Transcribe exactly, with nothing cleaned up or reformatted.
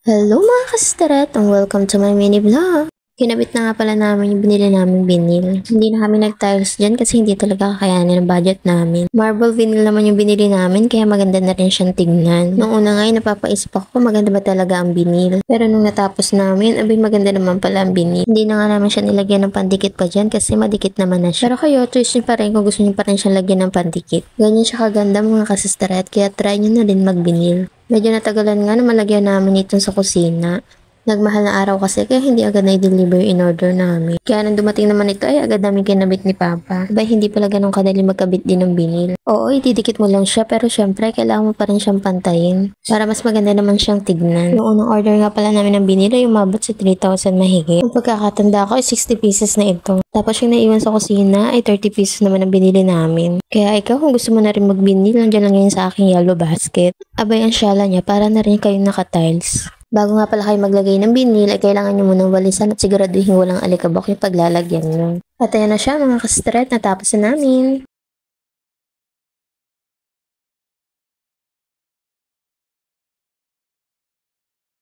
Hello mga kasteret and welcome to my mini vlog. Kinabit na nga pala namin yung binili namin vinyl. Hindi na kami nag-tiles dyan kasi hindi talaga kakayanin ang budget namin. Marble vinyl naman yung binili namin kaya maganda na rin siyang tignan. Noong una nga ay napapaisip ako maganda ba talaga ang vinyl. Pero nung natapos namin, abay maganda naman pala ang vinyl. Hindi na nga namin siya nilagyan ng pandikit pa dyan kasi madikit naman na siya. Pero kayo, choice nyo pa rin kung gusto nyo pa rin siyang lagyan ng pandikit. Ganyan siya kaganda mga kasasteret kaya try nyo na rin mag-vinyl. Medyo natagalan nga na malagyan namin ito sa kusina. Nagmahal na araw kasi kaya hindi agad na-deliver in order namin. Kaya nang dumating naman ito ay agad namin kinabit ni Papa. Abay hindi pala ganun kadali magkabit din ng vinyl. Oo, ididikit mo lang siya pero syempre kailangan mo pa rin siyang pantayin. Para mas maganda naman siyang tignan. Yung unang order nga pala namin ng vinyl ay umabot sa three thousand mahigit. Ang pagkakatanda ko ay sixty pieces na ito. Tapos yung naiwan sa kusina ay thirty pieces naman ang binili namin. Kaya ikaw kung gusto mo na rin mag-vinyl, nandiyan lang yun sa aking yellow basket. Abay ang syala niya para na rin kayong naka-tiles. Bago nga pala kayo maglagay ng vinyl ay kailangan nyo munang walisan at siguraduhin walang alikabok yung paglalagyan nyo. At ayan na siya mga kastret, natapos na namin.